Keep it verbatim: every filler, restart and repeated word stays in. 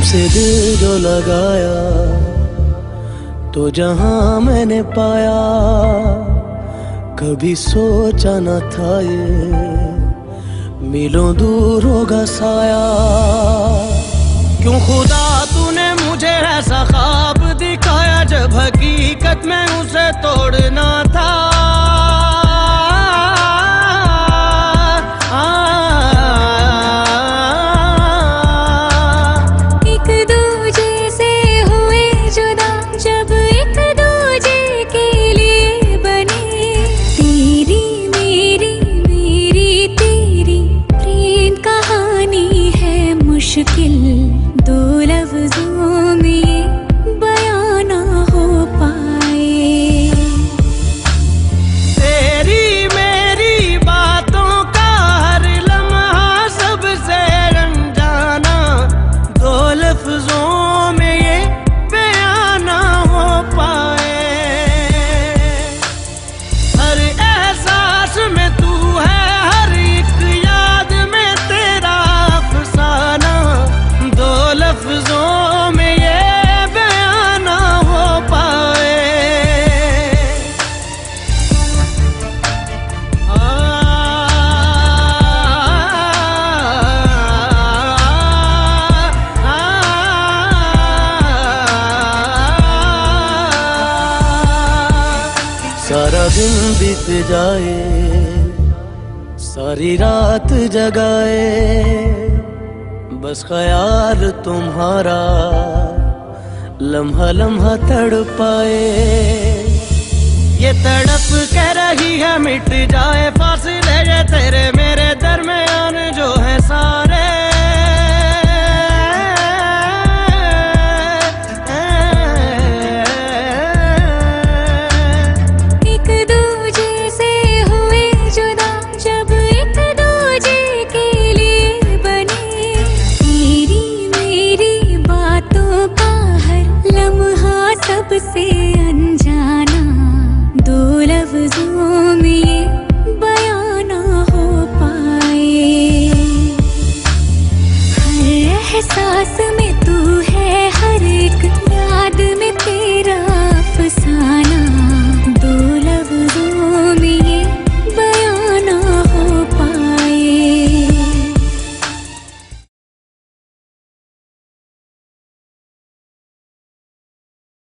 तुझसे दिल जो लगाया तो जहां मैंने पाया, कभी सोचा न था ये मिलों दूर होगा साया। क्यों खुदा तूने मुझे ऐसा ख्वाब दिखाया, जब हकीकत में उसे तोड़ना था। मुश्किल दो लफ्जों में ये बयां ना हो पाए। तेरी मेरी बातों का हर लम्हा सबसे अनजाना, दो लफ्जों में ये बयां ना हो पाए। हर एहसास में तू है, हर एक याद में तेरा अफसाना, दो लफ्जों में ये बयां ना हो पाए। आ, आ, सारा दिन बीत जाए, सारी रात जगाए, बस ख्याल तुम्हारा लम्हा लम्हा तड़पाए। ये तड़प के रही है मिट जाए फासले, ये तेरे मेरे दरमियान जो है सारे।